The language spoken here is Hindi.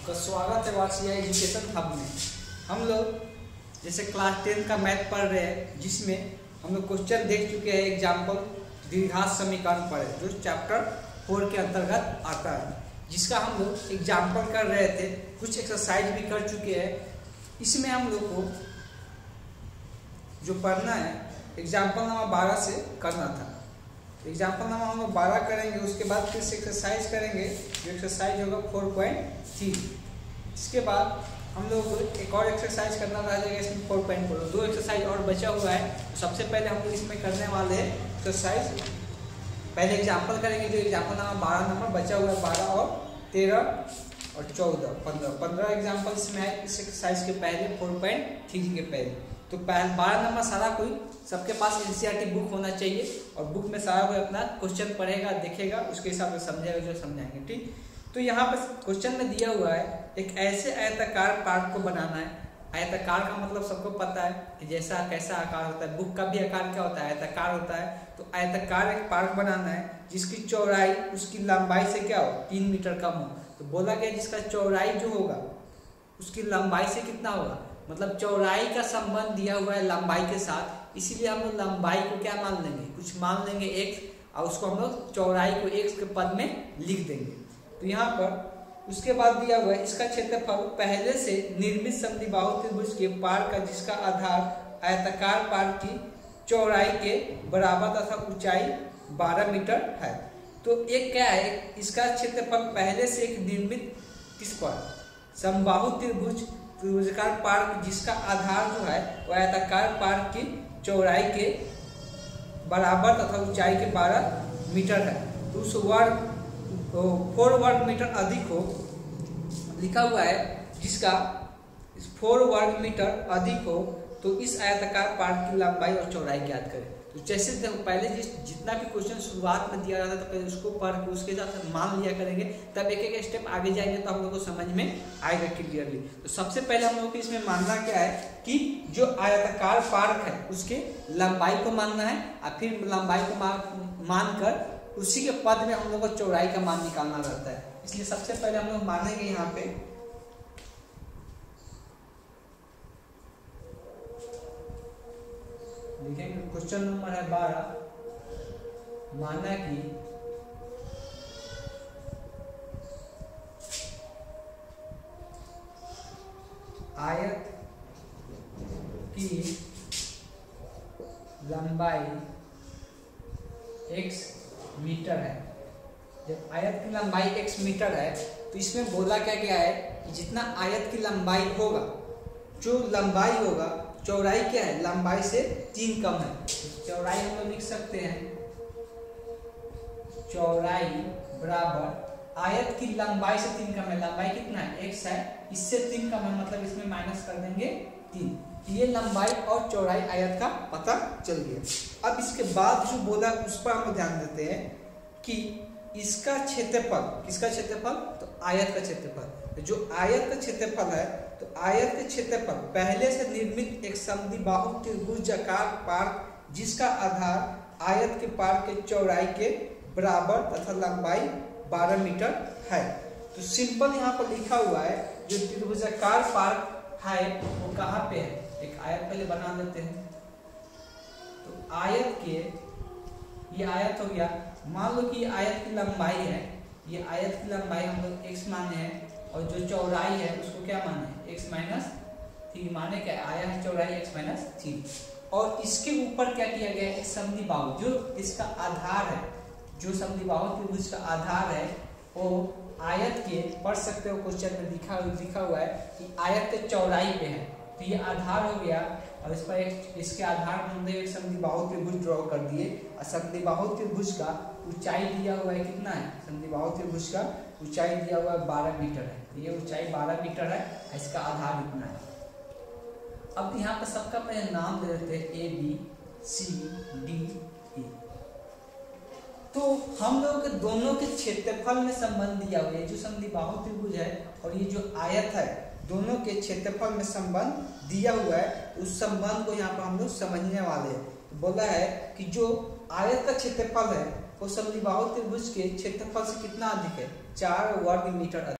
तो स्वागत है वासिया एजुकेशन हब में। हम लोग जैसे क्लास 10 का मैथ पढ़ रहे हैं, जिसमें हम लोग क्वेश्चन देख चुके हैं। एग्जाम्पल द्विघात समीकरण पढ़े जो चैप्टर 4 के अंतर्गत आता है, जिसका हम लोग एग्जाम्पल कर रहे थे। कुछ एक्सरसाइज भी कर चुके हैं। इसमें हम लोग को जो पढ़ना है एग्जाम्पल नंबर 12 से करना था। एग्जाम्पल नंबर हम लोग 12 करेंगे, उसके बाद फिर से एक्सरसाइज करेंगे जो एक्सरसाइज होगा 4.3। इसके बाद हम लोग को एक और एक्सरसाइज करना रह जाएगा इसमें 4.4। 2 एक्सरसाइज और बचा हुआ है। तो सबसे पहले हम लोग इसमें करने वाले हैं एक्सरसाइज। पहले एग्जाम्पल करेंगे जो एग्जाम्पल नंबर 12 नंबर बचा हुआ है। 12 और 13 और 14 15 एग्जाम्पल इसमें है इस एक्सरसाइज के पहले 4.3 के पहले। तो 12 नंबर सारा कोई सबके पास एनसीईआरटी बुक होना चाहिए और बुक में सारा कोई अपना क्वेश्चन पढ़ेगा, देखेगा, उसके हिसाब से समझेगा जो समझाएंगे। ठीक, तो यहाँ पर क्वेश्चन में दिया हुआ है एक ऐसे आयताकार पार्क को बनाना है। आयताकार का मतलब सबको पता है कि जैसा कैसा आकार होता है। बुक का भी आकार क्या होता है? आयताकार होता है। तो आयताकार एक पार्क बनाना है जिसकी चौड़ाई उसकी लंबाई से क्या हो 3 मीटर कम हो। तो बोला गया जिसका चौड़ाई जो होगा उसकी लंबाई से कितना होगा, मतलब चौड़ाई का संबंध दिया हुआ है लंबाई के साथ, इसीलिए हम लोग लंबाई को क्या मान लेंगे, कुछ मान लेंगे x, और उसको हम लोग चौड़ाई को x के पद में लिख देंगे। तो यहाँ पर उसके बाद दिया हुआ है इसका क्षेत्रफल पहले से निर्मित समद्विबाहु त्रिभुज के पार्क का जिसका आधार आयताकार पार्क की चौड़ाई के बराबर तथा ऊंचाई 12 मीटर है। तो एक क्या है, इसका क्षेत्रफल पहले से एक निर्मित किस पर समबाहु त्रिभुजाकार पार्क जिसका आधार जो है वह आयताकार पार्क की चौड़ाई के बराबर तथा ऊंचाई के 12 मीटर है। तो उस 4 वर्ग मीटर अधिक हो लिखा हुआ है, जिसका 4 वर्ग मीटर अधिक हो तो इस आयताकार पार्क की लंबाई और चौड़ाई ज्ञात करें। तो जैसे पहले जितना भी क्वेश्चन शुरुआत में दिया जाता है तो पहले उसको पढ़ के उसके साथ मान लिया करेंगे, तब एक एक स्टेप आगे जाएंगे तो हम लोग को समझ में आएगा क्लियरली। तो सबसे पहले हम लोग को इसमें मानना क्या है कि जो आयताकार पार्क है उसके लंबाई को मानना है, और फिर लंबाई को मानकर उसी के पद में हम लोग को चौड़ाई का मान निकालना रहता है। इसलिए सबसे पहले हम लोग मानेंगे यहाँ पे देखेंगे क्वेश्चन नंबर है 12। माना कि आयत की लंबाई x मीटर है। जब आयत की लंबाई x मीटर है तो इसमें बोला क्या गया है कि जितना आयत की लंबाई होगा, जो लंबाई होगा, चौड़ाई क्या है लंबाई से 3 कम है। चौड़ाई हम लोग लिख सकते हैं चौड़ाई बराबर आयत की लंबाई से 3 कम है। लंबाई कितना है x है, इससे 3 कम है, मतलब इसमें माइनस कर देंगे 3। ये लंबाई और चौड़ाई आयत का पता चल गया। अब इसके बाद जो बोला उस पर हम ध्यान देते हैं कि इसका क्षेत्रफल, किसका क्षेत्रफल, तो आयत का क्षेत्रफल। जो आयत का क्षेत्रफल है तो आयत के क्षेत्रफल पहले से निर्मित एक समद्विबाहु त्रिभुजाकार पार्क जिसका आधार आयत के पार्क के चौड़ाई के बराबर तथा लंबाई 12 मीटर है। तो सिंपल यहाँ पर लिखा हुआ है जो त्रिभुजाकार पार्क है वो कहाँ पे है। एक आयत पहले बना लेते हैं। तो आयत के, ये आयत हो गया, मान लो कि आयत की लंबाई है, ये आयत की लंबाई हम लोग x माने हैं और जो चौड़ाई है उसको क्या माने x माइनस 3 माने क्या आया है चौड़ाई x माइनस 3। और इसके ऊपर क्या किया गया है, एक समद्विबाहु जो इसका आधार है, जो समद्विबाहु त्रिभुज का आधार है वो आयत के, पढ़ सकते हो क्वेश्चन में लिखा हुआ है कि आयत के चौड़ाई पे है। तो ये आधार हो गया और इस पर इसके आधार पर हमने एक समद्विबाहु त्रिभुज ड्रॉ कर दिए। और समद्विबाहु त्रिभुज का ऊंचाई दिया हुआ है कितना है, समद्विबाहु त्रिभुज का ऊंचाई दिया हुआ है 12 मीटर है। तो ये ऊंचाई 12 मीटर है, इसका आधार इतना है। अब यहाँ पर सबका पहले नाम दे देते हैं A B C D E। तो हम लोगों के दोनों के क्षेत्रफल में संबंध दिया हुआ है। जो समद्विबाहु त्रिभुज है और ये जो आयत है दोनों के क्षेत्रफल में संबंध दिया हुआ है। उस संबंध को यहाँ पर हम लोग समझने वाले हैं। तो बोला है कि जो आयत का क्षेत्रफल है वो समद्विबाहु त्रिभुज के क्षेत्रफल से कितना अधिक है, 4 वर्ग मीटर अधिक।